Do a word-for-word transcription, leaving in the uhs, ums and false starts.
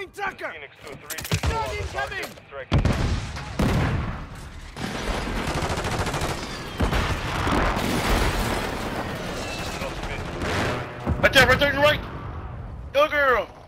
Incoming tracker! Phoenix two three, visual Gun on the incoming! target. Tracking. Right there, right there, to the right! Go, girl!